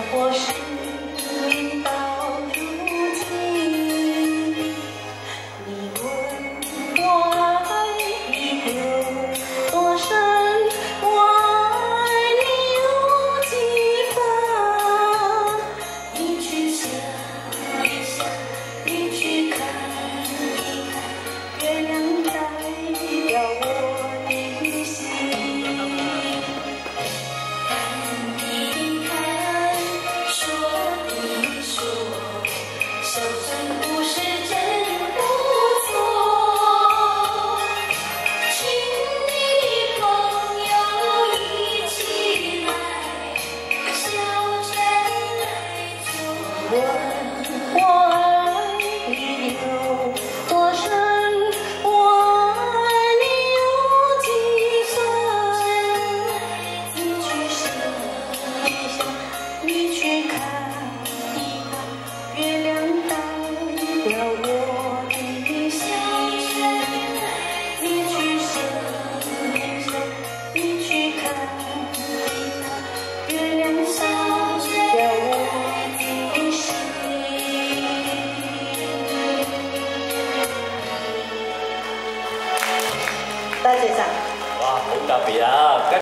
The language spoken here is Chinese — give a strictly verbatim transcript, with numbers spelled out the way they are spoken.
我是你到如今，你问我爱你有多深，我爱你有几分？你去想一想，你去看一看，月亮代表我的心。 小城故事真不错，请你的朋友一起来，小城来坐。问我爱你有多深，我爱你有几分？你去想一想，你去看一看，月亮。 代表我的心，你去想一想，你去看一看，月亮代表我的心。多謝晒。哇，好特別啊！